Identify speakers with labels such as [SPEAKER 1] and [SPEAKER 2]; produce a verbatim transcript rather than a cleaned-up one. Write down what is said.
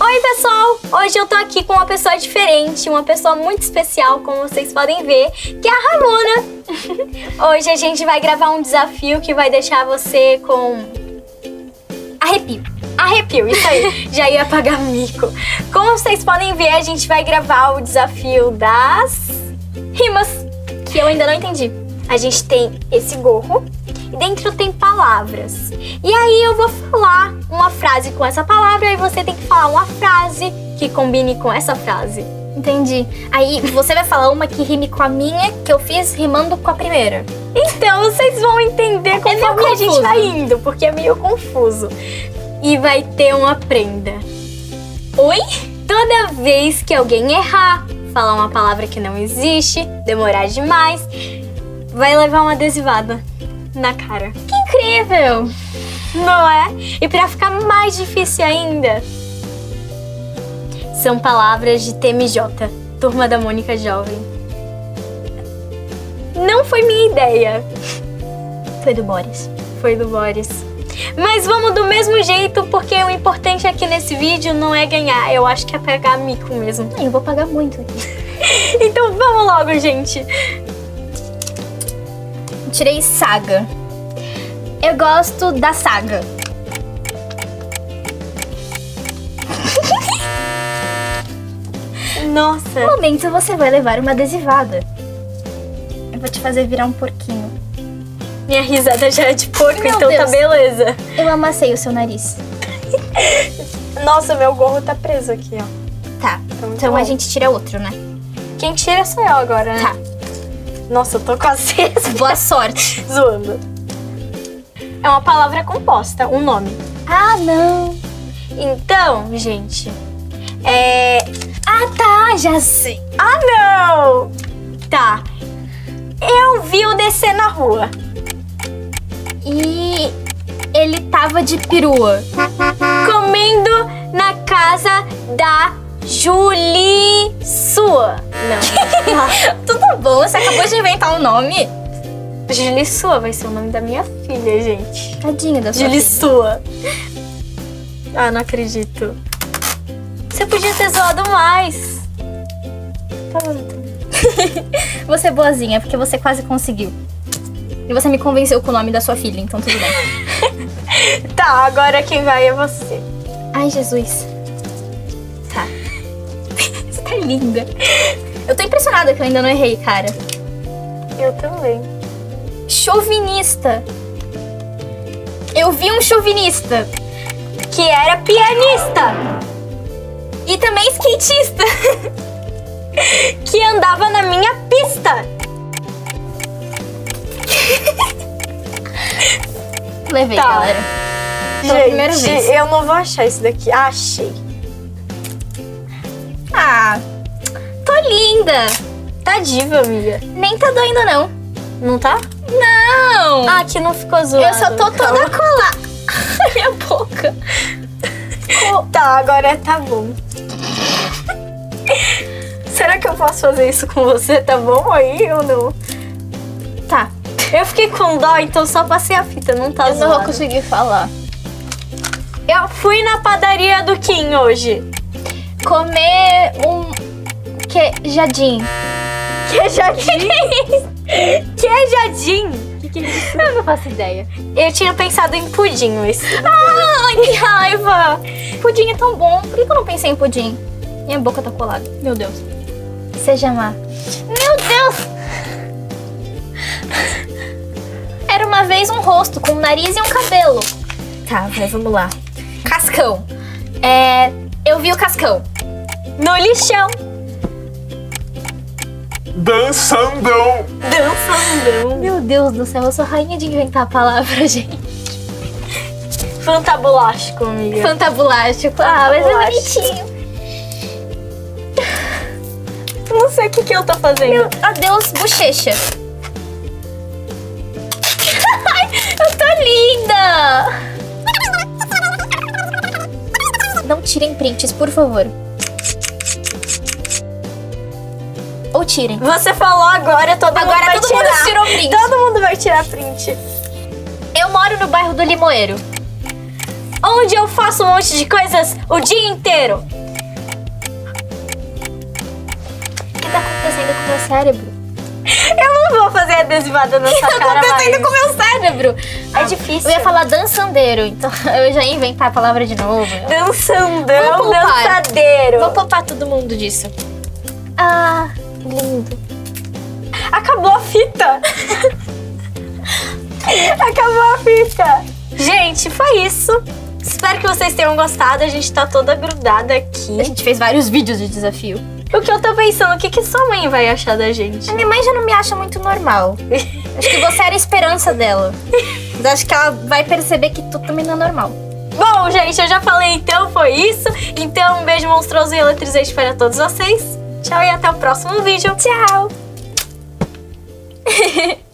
[SPEAKER 1] Oi, pessoal! Hoje eu tô aqui com uma pessoa diferente, uma pessoa muito especial, como vocês podem ver, que é a Ramona. Hoje a gente vai gravar um desafio que vai deixar você com arrepio. Arrepio, isso aí. Já ia pagar mico. Como vocês podem ver, a gente vai gravar o desafio das rimas, que eu ainda não entendi. A gente tem esse gorro e dentro tem palavras. E aí eu vou falar uma frase com essa palavra e você tem que falar uma frase que combine com essa frase.
[SPEAKER 2] Entendi. Aí você vai falar uma que rime com a minha, que eu fiz rimando com a primeira.
[SPEAKER 1] Então vocês vão entender conforme
[SPEAKER 2] é
[SPEAKER 1] a gente vai indo, porque é meio confuso. E vai ter uma prenda.
[SPEAKER 2] Oi?
[SPEAKER 1] Toda vez que alguém errar, falar uma palavra que não existe, demorar demais, vai levar uma adesivada na cara.
[SPEAKER 2] Que incrível!
[SPEAKER 1] Não é? E pra ficar mais difícil ainda, são palavras de T M J, Turma da Mônica Jovem. Não foi minha ideia.
[SPEAKER 2] Foi do Boris.
[SPEAKER 1] Foi do Boris. Mas vamos do mesmo jeito, porque o importante aqui nesse vídeo não é ganhar. Eu acho que é pagar mico mesmo.
[SPEAKER 2] Eu vou pagar muito aqui.
[SPEAKER 1] Então vamos logo, gente.
[SPEAKER 2] Tirei saga. Eu gosto da saga.
[SPEAKER 1] Nossa.
[SPEAKER 2] No momento você vai levar uma adesivada. Eu vou te fazer virar um porquinho.
[SPEAKER 1] Minha risada já é de porco,
[SPEAKER 2] Meu
[SPEAKER 1] então
[SPEAKER 2] Deus.
[SPEAKER 1] tá beleza.
[SPEAKER 2] Eu amassei o seu nariz.
[SPEAKER 1] Nossa, meu gorro tá preso aqui, ó.
[SPEAKER 2] Tá,
[SPEAKER 1] Então,
[SPEAKER 2] então
[SPEAKER 1] bom.
[SPEAKER 2] a gente tira outro, né?
[SPEAKER 1] Quem tira sou eu agora, né?
[SPEAKER 2] Tá.
[SPEAKER 1] Nossa, eu tô quase
[SPEAKER 2] Boa sorte.
[SPEAKER 1] zoando. É uma palavra composta, um nome.
[SPEAKER 2] Ah, não.
[SPEAKER 1] Então, gente, é...
[SPEAKER 2] Ah, tá, já sei.
[SPEAKER 1] Ah, não! Tá. Eu vi o descer na rua.
[SPEAKER 2] E ele tava de perua.
[SPEAKER 1] Comendo na casa da Julie Sua. Não.
[SPEAKER 2] Tudo bom, você acabou de inventar um nome.
[SPEAKER 1] Julie Sua vai ser o nome da minha filha, gente.
[SPEAKER 2] Tadinha da sua
[SPEAKER 1] Julie
[SPEAKER 2] filha.
[SPEAKER 1] Sua. Ah, não acredito. Você podia ter zoado mais. Tá bom, então.
[SPEAKER 2] Você é boazinha, porque você quase conseguiu. E você me convenceu com o nome da sua filha, então tudo bem.
[SPEAKER 1] Tá, agora quem vai é você.
[SPEAKER 2] Ai, Jesus. Tá. Você tá linda. Eu tô impressionada que eu ainda não errei, cara.
[SPEAKER 1] Eu também.
[SPEAKER 2] Chauvinista. Eu vi um chauvinista.
[SPEAKER 1] Que era pianista.
[SPEAKER 2] E também skatista.
[SPEAKER 1] Que andava na minha pista.
[SPEAKER 2] Levei,
[SPEAKER 1] Tá.
[SPEAKER 2] galera. Pela primeira
[SPEAKER 1] Gente,
[SPEAKER 2] vez.
[SPEAKER 1] eu não vou achar isso daqui. Ah, achei.
[SPEAKER 2] Ah, tô linda.
[SPEAKER 1] Tá diva, amiga.
[SPEAKER 2] Nem tá doendo, não.
[SPEAKER 1] Não tá?
[SPEAKER 2] Não.
[SPEAKER 1] Ah, aqui não ficou zoado.
[SPEAKER 2] eu só tô
[SPEAKER 1] Calma.
[SPEAKER 2] toda colada. Minha boca.
[SPEAKER 1] Tá, agora tá bom. Será que eu posso fazer isso com você? Tá bom aí ou não?
[SPEAKER 2] Tá.
[SPEAKER 1] Eu fiquei com dó, então só passei a fita, não tá
[SPEAKER 2] Eu não vou
[SPEAKER 1] zoado.
[SPEAKER 2] conseguir falar.
[SPEAKER 1] Eu fui na padaria do Kim hoje.
[SPEAKER 2] Comer um queijadinho.
[SPEAKER 1] Queijadinho? Queijadinho? Que que é isso?
[SPEAKER 2] Eu não faço ideia.
[SPEAKER 1] Eu tinha pensado em pudim esse.
[SPEAKER 2] Ai, que raiva. Pudim é tão bom. Por que eu não pensei em pudim? Minha boca tá colada. Meu Deus. Seja má. Meu Deus. Era uma vez um rosto com um nariz e um cabelo. Tá, mas vamos lá. Cascão. É... Eu vi o Cascão.
[SPEAKER 1] No lixão.
[SPEAKER 3] Dançandão.
[SPEAKER 1] Dançandão.
[SPEAKER 2] Meu Deus do céu, eu sou rainha de inventar a palavra, gente.
[SPEAKER 1] Fantabulástico, amiga.
[SPEAKER 2] Fantabulástico. Ah, mas é
[SPEAKER 1] Fantabulástico.
[SPEAKER 2] bonitinho.
[SPEAKER 1] Não sei o que, que eu tô fazendo.
[SPEAKER 2] Meu, adeus, bochecha. Ai, eu tô linda! Não tirem prints, por favor. Ou tirem.
[SPEAKER 1] Você falou agora, todo mundo
[SPEAKER 2] Agora
[SPEAKER 1] vai
[SPEAKER 2] todo
[SPEAKER 1] tirar.
[SPEAKER 2] mundo tirou print.
[SPEAKER 1] Todo mundo vai tirar print.
[SPEAKER 2] Eu moro no bairro do Limoeiro.
[SPEAKER 1] Onde eu faço um monte de coisas o dia inteiro.
[SPEAKER 2] cérebro.
[SPEAKER 1] Eu não vou fazer adesivada na sua cara
[SPEAKER 2] Eu tô
[SPEAKER 1] mais.
[SPEAKER 2] pensando com o meu cérebro.
[SPEAKER 1] É difícil.
[SPEAKER 2] Eu ia falar dançandeiro, então eu já ia inventar a palavra de novo.
[SPEAKER 1] Dançandão,
[SPEAKER 2] Vou poupar.
[SPEAKER 1] dançadeiro.
[SPEAKER 2] Vou poupar todo mundo disso. Ah, lindo.
[SPEAKER 1] Acabou a fita. Acabou a fita. Gente, foi isso. Espero que vocês tenham gostado. A gente tá toda grudada aqui.
[SPEAKER 2] A gente fez vários vídeos de desafio.
[SPEAKER 1] O que eu tô pensando, o que, que sua mãe vai achar da gente?
[SPEAKER 2] A minha mãe já não me acha muito normal. Acho que você era a esperança dela. Mas acho que ela vai perceber que tu também não é normal.
[SPEAKER 1] Bom, gente, eu já falei, então foi isso. Então, um beijo monstruoso e eletrizante para todos vocês. Tchau e até o próximo vídeo.
[SPEAKER 2] Tchau!